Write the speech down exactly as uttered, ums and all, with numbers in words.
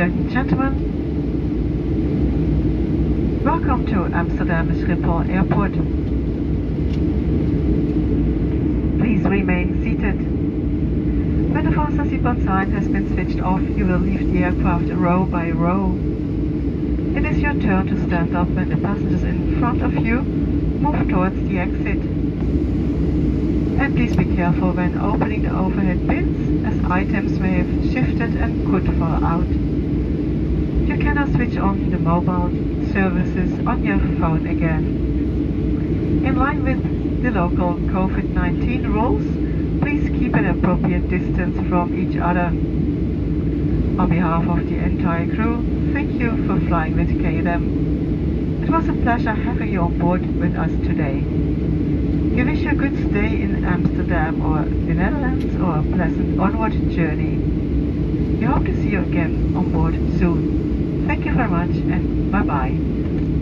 and gentlemen, welcome to Amsterdam Schiphol Airport. Please remain seated. When the fasten seatbelt sign has been switched off, you will leave the aircraft row by row. It is your turn to stand up when the passengers in front of you move towards the exit. And please be careful when opening the overhead bins, as items may have shifted and could fall out. You cannot switch on the mobile services on your phone again. In line with the local COVID nineteen rules, please keep an appropriate distance from each other. On behalf of the entire crew, thank you for flying with K L M. It was a pleasure having you on board with us today. We wish you a good stay in Amsterdam or the Netherlands or a pleasant onward journey. We hope to see you again on board soon. Thank you very much and bye bye.